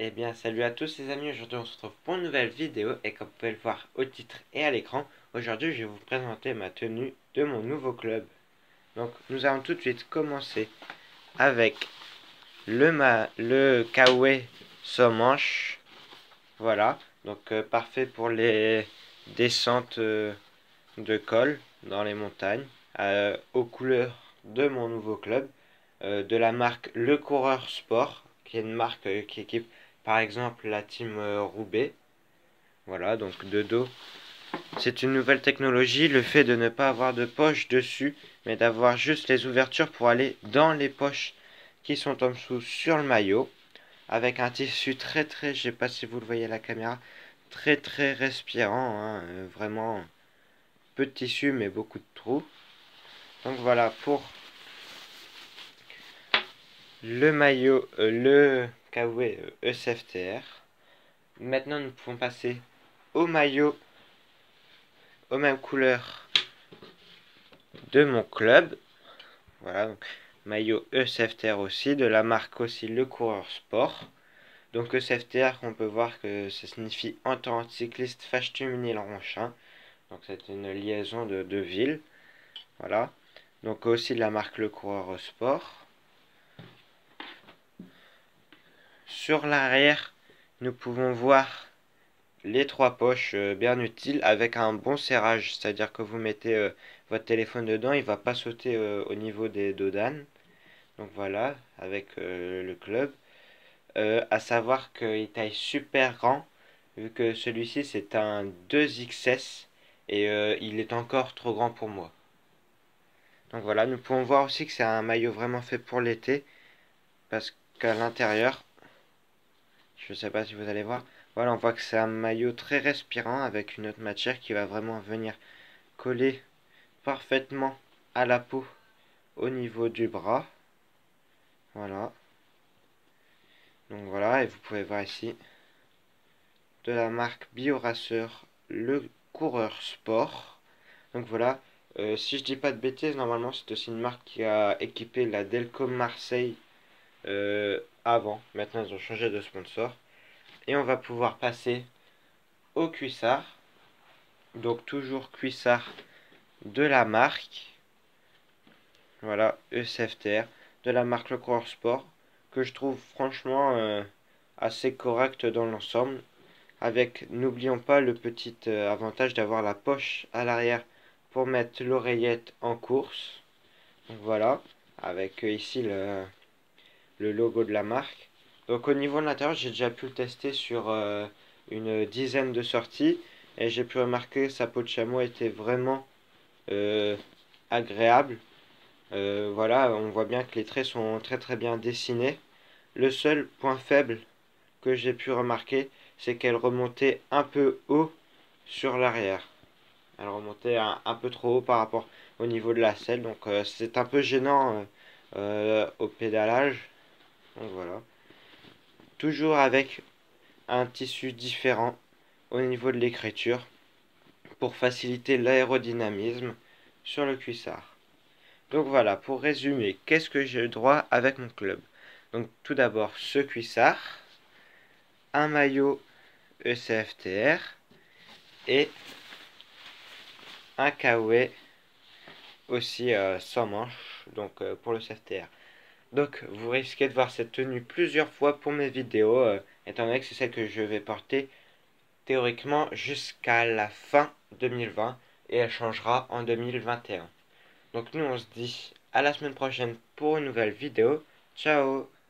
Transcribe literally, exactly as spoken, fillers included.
Eh bien, salut à tous les amis, aujourd'hui on se retrouve pour une nouvelle vidéo et comme vous pouvez le voir au titre et à l'écran, aujourd'hui je vais vous présenter ma tenue de mon nouveau club. Donc nous allons tout de suite commencer avec le, ma le Kawaii sans manche. Voilà, donc euh, parfait pour les descentes euh, de col dans les montagnes, euh, aux couleurs de mon nouveau club, euh, de la marque Le Coureur Sport, qui est une marque euh, qui équipe par exemple la team euh, Roubaix. Voilà, donc de dos. C'est une nouvelle technologie, le fait de ne pas avoir de poche dessus, mais d'avoir juste les ouvertures pour aller dans les poches qui sont en dessous sur le maillot, avec un tissu très très, je sais pas si vous le voyez à la caméra, très très respirant, hein, euh, vraiment peu de tissu mais beaucoup de trous. Donc voilà pour le maillot, euh, le Kawaii euh, E C F T R. Maintenant nous pouvons passer au maillot aux mêmes couleurs de mon club. Voilà, donc maillot E C F T R aussi, de la marque aussi Le Coureur Sport. Donc E C F T R, on peut voir que ça signifie Entente Cycliste Fachtu-Ménil-Ronchin. Donc c'est une liaison de deux villes. Voilà. Donc aussi de la marque Le Coureur Sport. Sur l'arrière, nous pouvons voir les trois poches euh, bien utiles avec un bon serrage. C'est-à-dire que vous mettez euh, votre téléphone dedans, il ne va pas sauter euh, au niveau des dodanes. Donc voilà, avec euh, le club. Euh, à savoir qu'il taille super grand, vu que celui-ci c'est un deux X S et euh, il est encore trop grand pour moi. Donc voilà, nous pouvons voir aussi que c'est un maillot vraiment fait pour l'été, parce qu'à l'intérieur, je ne sais pas si vous allez voir, voilà, on voit que c'est un maillot très respirant avec une autre matière qui va vraiment venir coller parfaitement à la peau au niveau du bras. Voilà. Donc voilà, et vous pouvez voir ici de la marque BioRacer, le coureur sport. Donc voilà, euh, si je dis pas de bêtises, normalement c'est aussi une marque qui a équipé la Delco Marseille euh, avant. Maintenant ils ont changé de sponsor. Et on va pouvoir passer au cuissard. Donc toujours cuissard de la marque. Voilà, E C F T R, de la marque Le Coureur Sport, que je trouve franchement euh, assez correct dans l'ensemble. Avec, n'oublions pas le petit euh, avantage d'avoir la poche à l'arrière pour mettre l'oreillette en course. Donc voilà, avec euh, ici le, le logo de la marque. Donc au niveau de l'intérieur, j'ai déjà pu le tester sur euh, une dizaine de sorties. Et j'ai pu remarquer que sa peau de chameau était vraiment euh, agréable. Euh, voilà, on voit bien que les traits sont très très bien dessinés. Le seul point faible que j'ai pu remarquer, c'est qu'elle remontait un peu haut sur l'arrière. Elle remontait un, un peu trop haut par rapport au niveau de la selle, donc euh, c'est un peu gênant euh, euh, au pédalage. Donc voilà. Toujours avec un tissu différent au niveau de l'écriture pour faciliter l'aérodynamisme sur le cuissard. Donc voilà, pour résumer, qu'est-ce que j'ai le droit avec mon club? Donc tout d'abord ce cuissard, un maillot E C F T R et un Kawaii aussi euh, sans manche, donc euh, pour le C F T R. Donc vous risquez de voir cette tenue plusieurs fois pour mes vidéos, euh, étant donné que c'est celle que je vais porter théoriquement jusqu'à la fin deux mille vingt et elle changera en deux mille vingt et un. Donc nous on se dit à la semaine prochaine pour une nouvelle vidéo. Ciao!